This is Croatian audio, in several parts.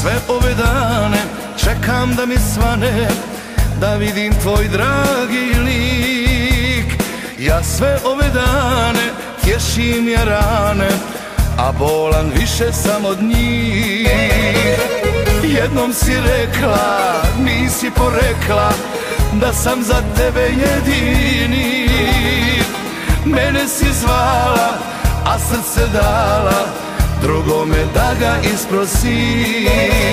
sve ove dane čekam da mi svane, da vidim tvoj dragi lik. Ja sve ove dane tješim je rane, a bolan više sam od njih. Jednom si rekla, nisi porekla, da sam za tebe jedini. Mene si zvala, a srce dala drugome da ga isprosi.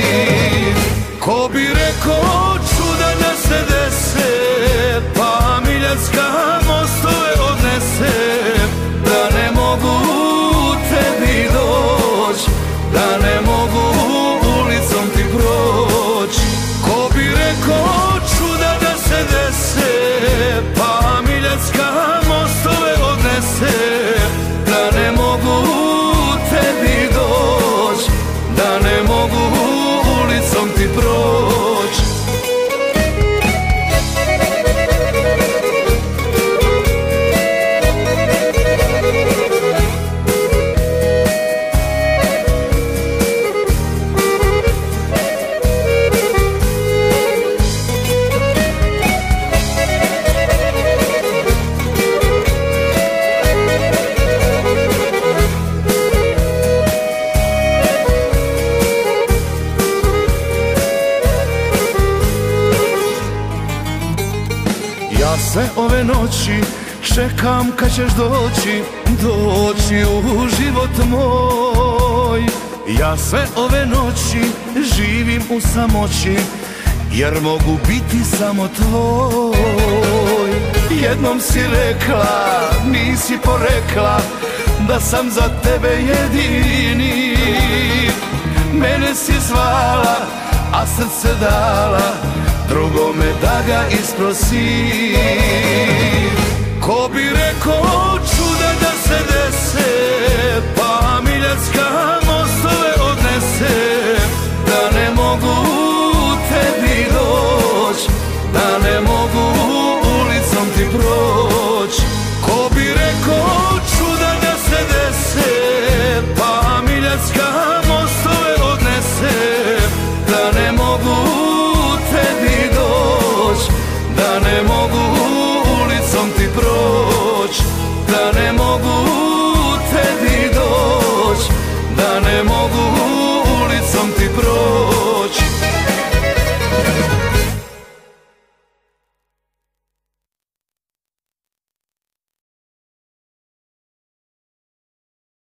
Ko bi rekao čuda da se dese, pa Miljacka mostove odnese, da ne mogu tebi doć, da ne mogu ulicom ti proć. Ko bi rekao čuda da se dese, pa Miljacka mostove odnese, da ne mogu tebi doć, da ne mogu ulicom ti proć. Ja sve ove noći čekam kad ćeš doći, doći u život moj. Ja sve ove noći živim u samoći, jer mogu biti samo tvoj. Jednom si rekla, nisi porekla, da sam za tebe jedini. Mene si zvala, a srce dala drugome da ga isprosi. Ko bi rekao čuda da se dese, pa Miljacka